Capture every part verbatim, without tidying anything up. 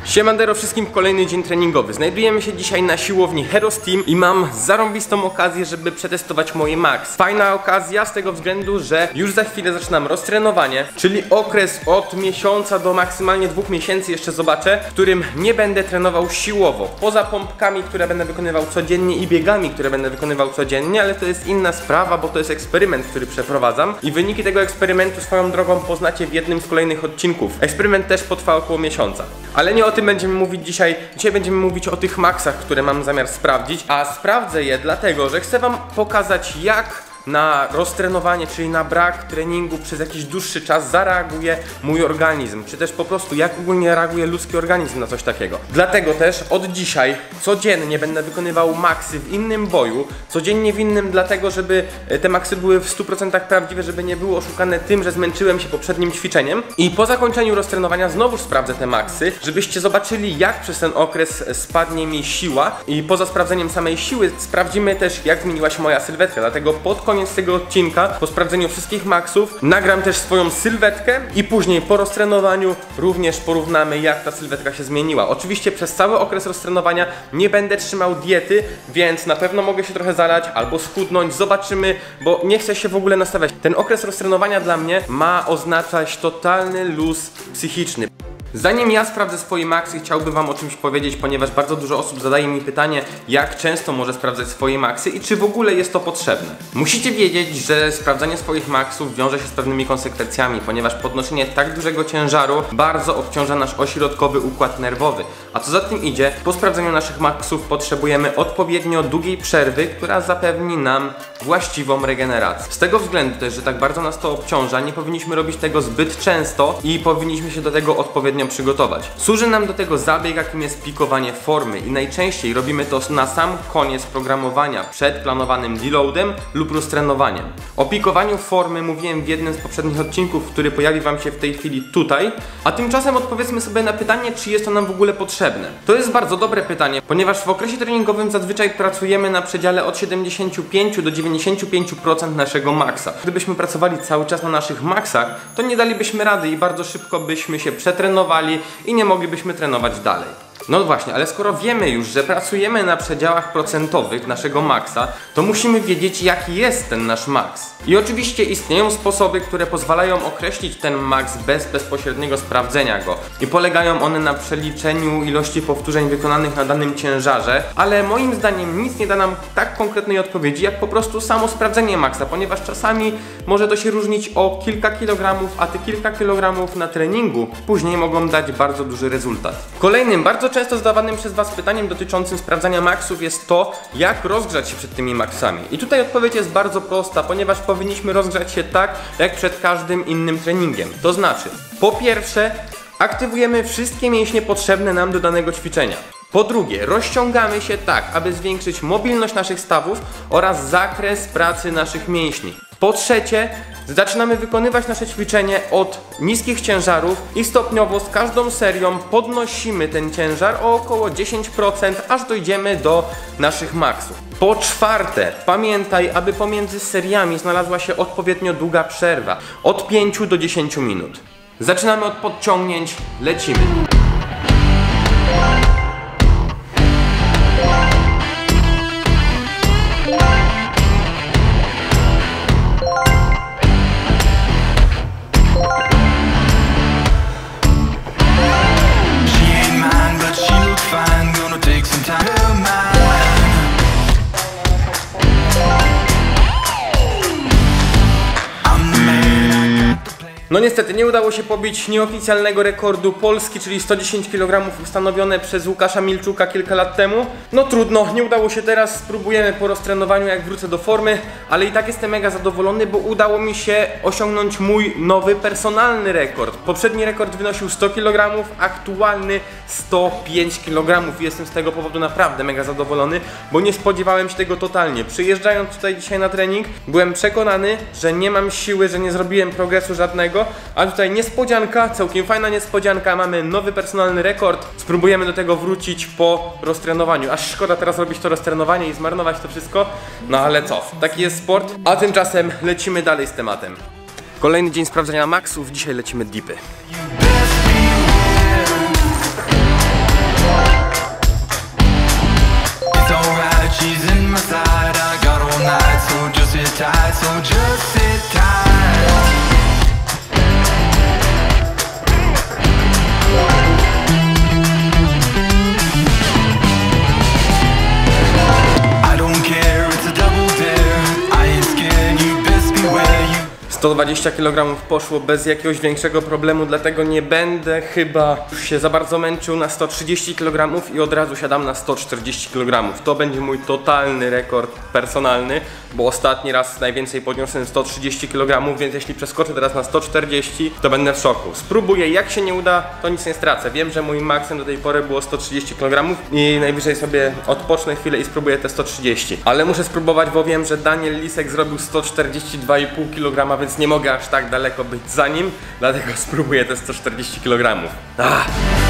Siemandero wszystkim, kolejny dzień treningowy. Znajdujemy się dzisiaj na siłowni Heroes Team i mam zarąbistą okazję, żeby przetestować moje max. Fajna okazja z tego względu, że już za chwilę zaczynam roztrenowanie, czyli okres od miesiąca do maksymalnie dwóch miesięcy jeszcze zobaczę, w którym nie będę trenował siłowo. Poza pompkami, które będę wykonywał codziennie i biegami, które będę wykonywał codziennie, ale to jest inna sprawa, bo to jest eksperyment, który przeprowadzam i wyniki tego eksperymentu swoją drogą poznacie w jednym z kolejnych odcinków. Eksperyment też potrwa około miesiąca. Ale nie o tym będziemy mówić dzisiaj. Dzisiaj będziemy mówić o tych maksach, które mam zamiar sprawdzić. A sprawdzę je dlatego, że chcę wam pokazać, jak na roztrenowanie, czyli na brak treningu przez jakiś dłuższy czas zareaguje mój organizm, czy też po prostu jak ogólnie reaguje ludzki organizm na coś takiego. Dlatego też od dzisiaj codziennie będę wykonywał maksy w innym boju, codziennie w innym, dlatego żeby te maksy były w stu procentach prawdziwe, żeby nie było oszukane tym, że zmęczyłem się poprzednim ćwiczeniem. I po zakończeniu roztrenowania znowu sprawdzę te maksy, żebyście zobaczyli, jak przez ten okres spadnie mi siła, i poza sprawdzeniem samej siły sprawdzimy też, jak zmieniła się moja sylwetka. Dlatego pod koniec koniec tego odcinka, po sprawdzeniu wszystkich maksów, nagram też swoją sylwetkę i później po roztrenowaniu również porównamy, jak ta sylwetka się zmieniła. Oczywiście przez cały okres roztrenowania nie będę trzymał diety, więc na pewno mogę się trochę zalać albo schudnąć, zobaczymy, bo nie chcę się w ogóle nastawiać. Ten okres roztrenowania dla mnie ma oznaczać totalny luz psychiczny. Zanim ja sprawdzę swoje maksy, chciałbym wam o czymś powiedzieć, ponieważ bardzo dużo osób zadaje mi pytanie, jak często może sprawdzać swoje maksy i czy w ogóle jest to potrzebne. Musicie wiedzieć, że sprawdzanie swoich maksów wiąże się z pewnymi konsekwencjami, ponieważ podnoszenie tak dużego ciężaru bardzo obciąża nasz ośrodkowy układ nerwowy. A co za tym idzie, po sprawdzeniu naszych maksów potrzebujemy odpowiednio długiej przerwy, która zapewni nam właściwą regenerację. Z tego względu też, że tak bardzo nas to obciąża, nie powinniśmy robić tego zbyt często i powinniśmy się do tego odpowiednio przygotować. Służy nam do tego zabieg, jakim jest pikowanie formy, i najczęściej robimy to na sam koniec programowania, przed planowanym deloadem lub roztrenowaniem. O pikowaniu formy mówiłem w jednym z poprzednich odcinków, który pojawi wam się w tej chwili tutaj, a tymczasem odpowiedzmy sobie na pytanie, czy jest to nam w ogóle potrzebne. To jest bardzo dobre pytanie, ponieważ w okresie treningowym zazwyczaj pracujemy na przedziale od siedemdziesięciu pięciu do dziewięćdziesięciu pięciu procent naszego maksa. Gdybyśmy pracowali cały czas na naszych maksach, to nie dalibyśmy rady i bardzo szybko byśmy się przetrenowali i nie moglibyśmy trenować dalej. No właśnie, ale skoro wiemy już, że pracujemy na przedziałach procentowych naszego maksa, to musimy wiedzieć, jaki jest ten nasz maks. I oczywiście istnieją sposoby, które pozwalają określić ten maks bez bezpośredniego sprawdzenia go. I polegają one na przeliczeniu ilości powtórzeń wykonanych na danym ciężarze, ale moim zdaniem nic nie da nam tak konkretnej odpowiedzi, jak po prostu samo sprawdzenie maksa, ponieważ czasami może to się różnić o kilka kilogramów, a te kilka kilogramów na treningu później mogą dać bardzo duży rezultat. Kolejnym, bardzo często zadawanym przez was pytaniem dotyczącym sprawdzania maksów jest to, jak rozgrzać się przed tymi maksami. I tutaj odpowiedź jest bardzo prosta, ponieważ powinniśmy rozgrzać się tak, jak przed każdym innym treningiem. To znaczy, po pierwsze, aktywujemy wszystkie mięśnie potrzebne nam do danego ćwiczenia. Po drugie, rozciągamy się tak, aby zwiększyć mobilność naszych stawów oraz zakres pracy naszych mięśni. Po trzecie, zaczynamy wykonywać nasze ćwiczenie od niskich ciężarów i stopniowo z każdą serią podnosimy ten ciężar o około dziesięć procent, aż dojdziemy do naszych maksów. Po czwarte, pamiętaj, aby pomiędzy seriami znalazła się odpowiednio długa przerwa, od pięciu do dziesięciu minut. Zaczynamy od podciągnięć, lecimy. No niestety nie udało się pobić nieoficjalnego rekordu Polski, czyli sto dziesięć kilogramów ustanowione przez Łukasza Milczuka kilka lat temu. No trudno, nie udało się teraz, spróbujemy po roztrenowaniu, jak wrócę do formy, ale i tak jestem mega zadowolony, bo udało mi się osiągnąć mój nowy personalny rekord. Poprzedni rekord wynosił sto kilogramów, aktualny sto pięć kilogramów i jestem z tego powodu naprawdę mega zadowolony, bo nie spodziewałem się tego totalnie. Przyjeżdżając tutaj dzisiaj na trening, byłem przekonany, że nie mam siły, że nie zrobiłem progresu żadnego, a tutaj niespodzianka, całkiem fajna niespodzianka, mamy nowy personalny rekord. Spróbujemy do tego wrócić po roztrenowaniu. Aż szkoda teraz robić to roztrenowanie i zmarnować to wszystko, no ale co, taki jest sport. A tymczasem lecimy dalej z tematem. Kolejny dzień sprawdzania maksów, dzisiaj lecimy dipy. sto dwadzieścia kilogramów poszło bez jakiegoś większego problemu, dlatego nie będę chyba już się za bardzo męczył na sto trzydzieści kilogramów i od razu siadam na sto czterdzieści kilogramów. To będzie mój totalny rekord personalny, bo ostatni raz najwięcej podniosłem sto trzydzieści kilogramów, więc jeśli przeskoczę teraz na sto czterdzieści, to będę w szoku. Spróbuję, jak się nie uda, to nic nie stracę. Wiem, że mój maksem do tej pory było sto trzydzieści kilogramów i najwyżej sobie odpocznę chwilę i spróbuję te sto trzydzieści. Ale muszę spróbować, bo wiem, że Daniel Lisek zrobił sto czterdzieści dwa i pół kilograma, więc nie mogę aż tak daleko być za nim, dlatego spróbuję te sto czterdzieści kilogramów. Ah.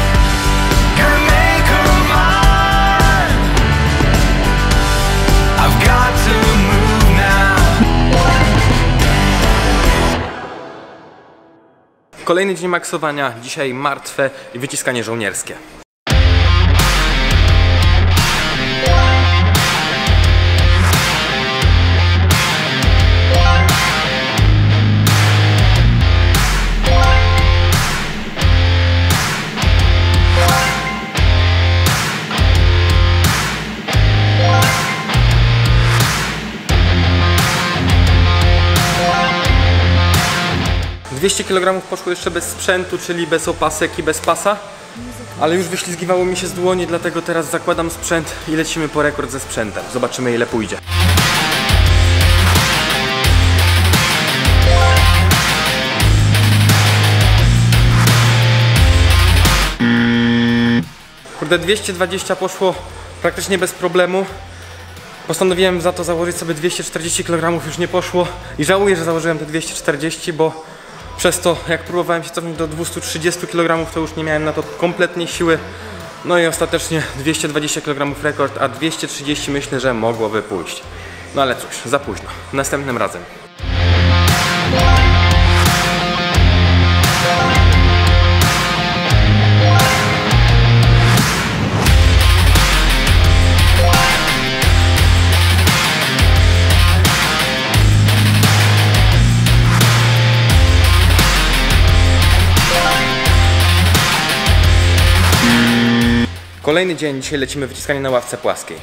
Kolejny dzień maksowania, dzisiaj martwe i wyciskanie żołnierskie. dwieście kilogramów poszło jeszcze bez sprzętu, czyli bez opasek i bez pasa, ale już wyślizgiwało mi się z dłoni, dlatego teraz zakładam sprzęt i lecimy po rekord ze sprzętem. Zobaczymy, ile pójdzie. Kurde, dwieście dwadzieścia poszło praktycznie bez problemu. Postanowiłem za to założyć sobie dwieście czterdzieści kilogramów, już nie poszło i żałuję, że założyłem te dwieście czterdzieści, bo przez to, jak próbowałem się cofnąć do dwustu trzydziestu kilogramów, to już nie miałem na to kompletnie siły. No i ostatecznie dwieście dwadzieścia kilogramów rekord, a dwieście trzydzieści myślę, że mogłoby pójść. No ale cóż, za późno. Następnym razem. Kolejny dzień, dzisiaj lecimy wyciskanie na ławce płaskiej.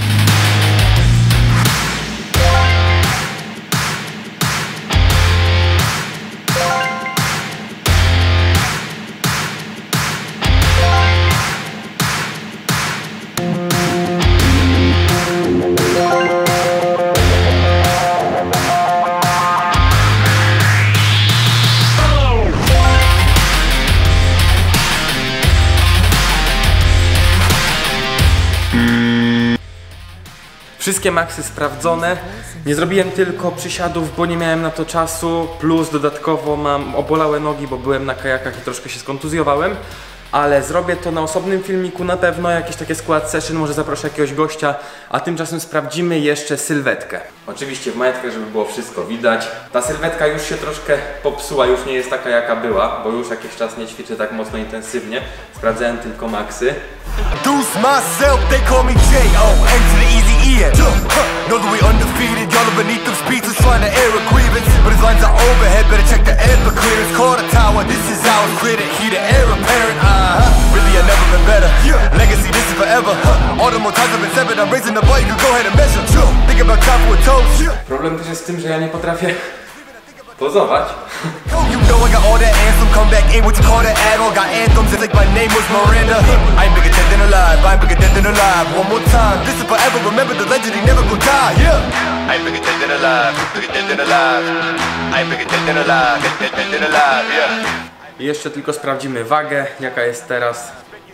Wszystkie maksy sprawdzone. Nie zrobiłem tylko przysiadów, bo nie miałem na to czasu. Plus dodatkowo mam obolałe nogi, bo byłem na kajakach i troszkę się skontuzjowałem. Ale zrobię to na osobnym filmiku na pewno, jakieś takie skład session, może zaproszę jakiegoś gościa. A tymczasem sprawdzimy jeszcze sylwetkę. Oczywiście w majtkach, żeby było wszystko widać. Ta sylwetka już się troszkę popsuła, już nie jest taka jaka była, bo już jakiś czas nie ćwiczę tak mocno intensywnie. Sprawdzałem tylko maksy. Deuce myself, they call me J O N to the easy E N. Know that we undefeated, y'all are beneath them speeches trying to air a grievance. But his lines are overhead, better check the air for clearance. Call the tower, this is our critic, he the heir apparent. Uh-huh. Really, I've never been better. Legacy, this is forever. All the more times I've been severed, I'm raising the bar, you can go ahead and measure. Think about time for a toast. Problem też jest z tym, że ja nie potrafię pozować. You know I got all that anthem, come back in what you call that add-on. Got anthems like my name was Miranda. I ain't bigger dead than alive, I ain't bigger dead than alive. One more time, this is forever, remember the legend, he never gon' die, yeah. I ain't bigger dead than alive, bigger dead than alive. I ain't bigger dead than alive, dead, dead, dead than alive, yeah. I jeszcze tylko sprawdzimy wagę, jaka jest teraz.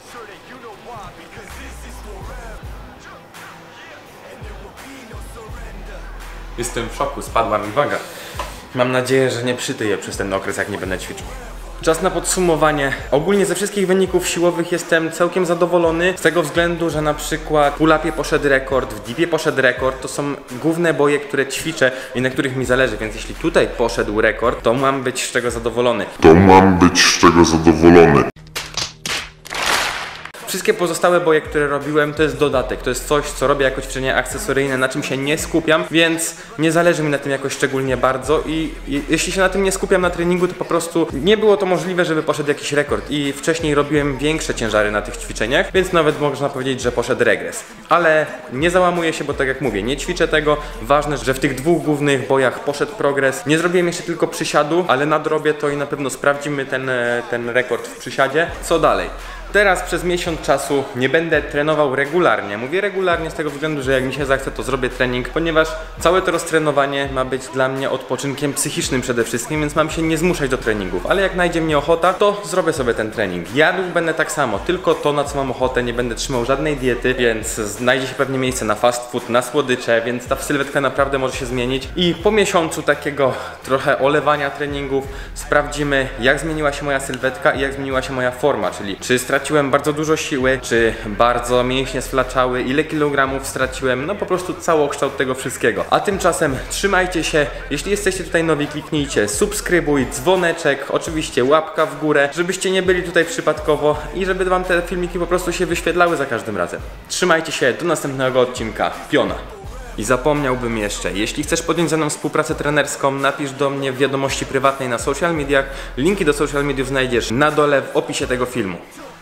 Jestem w szoku, spadła mi waga. Mam nadzieję, że nie przytyję przez ten okres, jak nie będę ćwiczył. Czas na podsumowanie. Ogólnie ze wszystkich wyników siłowych jestem całkiem zadowolony. Z tego względu, że na przykład w pull-upie poszedł rekord, w dipie poszedł rekord. To są główne boje, które ćwiczę i na których mi zależy. Więc jeśli tutaj poszedł rekord, to mam być z czego zadowolony. To mam być z czego zadowolony. Wszystkie pozostałe boje, które robiłem, to jest dodatek, to jest coś, co robię jako ćwiczenie akcesoryjne, na czym się nie skupiam, więc nie zależy mi na tym jakoś szczególnie bardzo i, i jeśli się na tym nie skupiam na treningu, to po prostu nie było to możliwe, żeby poszedł jakiś rekord i wcześniej robiłem większe ciężary na tych ćwiczeniach, więc nawet można powiedzieć, że poszedł regres. Ale nie załamuję się, bo tak jak mówię, nie ćwiczę tego. Ważne, że w tych dwóch głównych bojach poszedł progres. Nie zrobiłem jeszcze tylko przysiadu, ale nadrobię to i na pewno sprawdzimy ten, ten rekord w przysiadzie. Co dalej? Teraz przez miesiąc czasu nie będę trenował regularnie. Mówię regularnie z tego względu, że jak mi się zachce, to zrobię trening, ponieważ całe to roztrenowanie ma być dla mnie odpoczynkiem psychicznym przede wszystkim, więc mam się nie zmuszać do treningów. Ale jak najdzie mnie ochota, to zrobię sobie ten trening. Jadł będę tak samo, tylko to, na co mam ochotę, nie będę trzymał żadnej diety, więc znajdzie się pewnie miejsce na fast food, na słodycze, więc ta sylwetka naprawdę może się zmienić. I po miesiącu takiego trochę olewania treningów sprawdzimy, jak zmieniła się moja sylwetka i jak zmieniła się moja forma, czyli czy straciłem bardzo dużo siły, czy bardzo mięśnie sflaczały, ile kilogramów straciłem, no po prostu całokształt tego wszystkiego. A tymczasem trzymajcie się, jeśli jesteście tutaj nowi, kliknijcie subskrybuj, dzwoneczek, oczywiście łapka w górę, żebyście nie byli tutaj przypadkowo i żeby wam te filmiki po prostu się wyświetlały za każdym razem. Trzymajcie się, do następnego odcinka, piona! I zapomniałbym jeszcze, jeśli chcesz podjąć ze mną współpracę trenerską, napisz do mnie w wiadomości prywatnej na social mediach. Linki do social mediów znajdziesz na dole w opisie tego filmu.